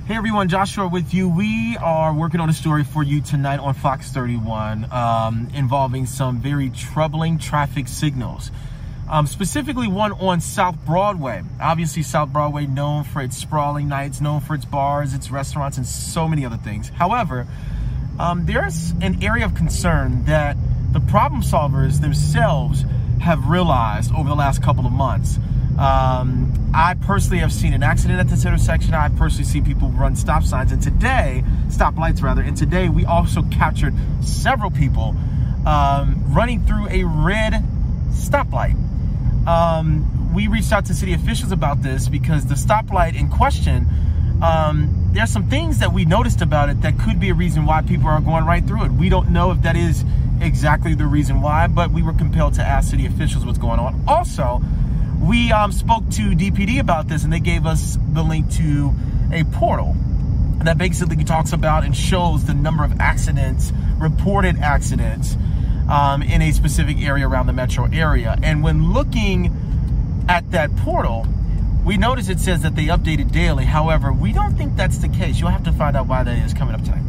Hey everyone, Joshua with you. We are working on a story for you tonight on Fox 31 involving some very troubling traffic signals. Specifically one on South Broadway. Obviously South Broadway known for its sprawling nights, known for its bars, its restaurants, and so many other things. However, there's an area of concern that the problem solvers themselves have realized over the last couple of months. I personally have seen an accident at this intersection. I personally see people run stop signs, and today, stoplights rather, and today we also captured several people running through a red stoplight. We reached out to city officials about this because the stoplight in question, there's some things that we noticed about it that could be a reason why people are going right through it. We don't know if that is exactly the reason why, but we were compelled to ask city officials what's going on. Also, we spoke to DPD about this, and they gave us the link to a portal that basically talks about and shows the number of accidents, reported accidents, in a specific area around the metro area. And when looking at that portal, we notice it says that they update it daily. However, we don't think that's the case. You'll have to find out why that is coming up tonight.